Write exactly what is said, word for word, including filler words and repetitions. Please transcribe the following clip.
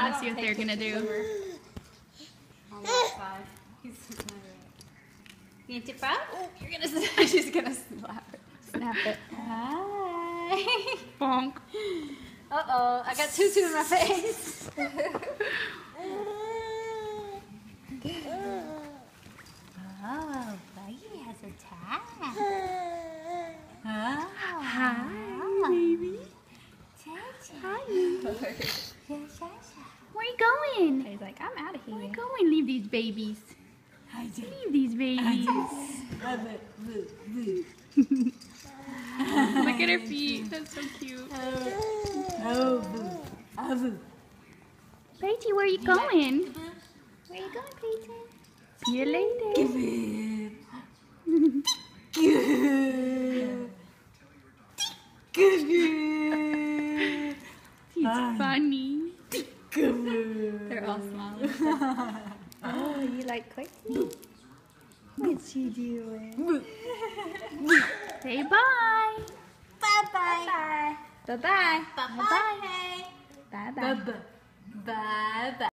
Let's see what they're gonna do. On that side. He's you gonna tip out? You're gonna. She's gonna slap it. Snap it. Hi. Bonk. Uh oh, I got tutu in my face. Oh, Buddy has a tag. Oh. Hi, baby. Hi. Where you going? He's like, I'm out of here. Where you going? Leave these babies. Leave these babies. Look at her feet. That's so cute. Peyton, where are you going? Where you going, Peyton? See you later. He's funny. They're all smiling. Oh, you like Quinn? What's she doing? Say bye. Bye-bye. Bye-bye. Bye-bye. Bye-bye. Bye-bye. Bye-bye. Bye-bye. Bye-bye.